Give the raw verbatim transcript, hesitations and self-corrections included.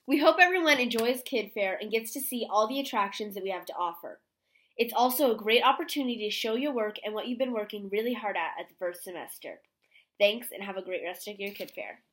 We hope everyone enjoys Kid Fair and gets to see all the attractions that we have to offer. It's also a great opportunity to show your work and what you've been working really hard at at the first semester. Thanks, and have a great rest of your Kid Fair.